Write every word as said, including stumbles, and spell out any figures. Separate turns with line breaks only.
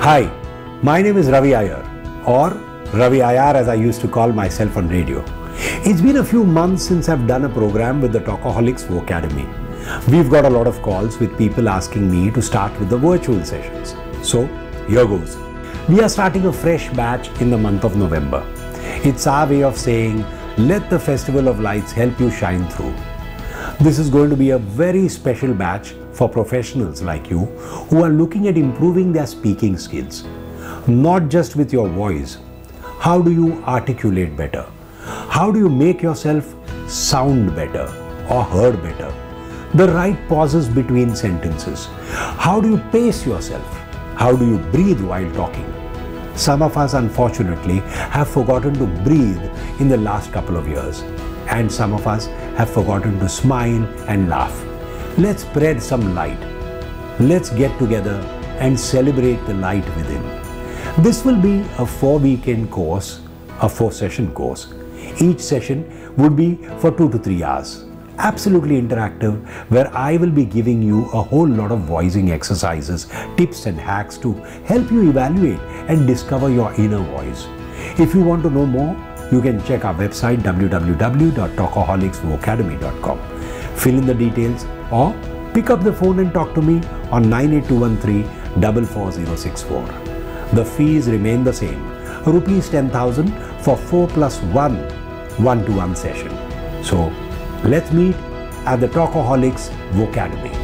Hi, my name is Ravi Iyer, or Ravi Iyer as I used to call myself on radio. It's been a few months since I've done a program with the Talkaholics Vocademy. We've got a lot of calls with people asking me to start with the virtual sessions. So, here goes. We are starting a fresh batch in the month of November. It's our way of saying, let the Festival of Lights help you shine through. This is going to be a very special batch for professionals like you who are looking at improving their speaking skills. Not just with your voice. How do you articulate better? How do you make yourself sound better or heard better? The right pauses between sentences. How do you pace yourself? How do you breathe while talking? Some of us, unfortunately, have forgotten to breathe in the last couple of years. And some of us have forgotten to smile and laugh. Let's spread some light. Let's get together and celebrate the light within. This will be a four-weekend course, a four-session course. Each session would be for two to three hours. Absolutely interactive, where I will be giving you a whole lot of voicing exercises, tips and hacks to help you evaluate and discover your inner voice. If you want to know more, you can check our website w w w dot talkaholics vocademy dot com. Fill in the details or pick up the phone and talk to me on nine eight two one three, four four zero six four. The fees remain the same, rupees ten thousand for four plus one one-to-one session. So, let's meet at the Talkaholics Vocademy.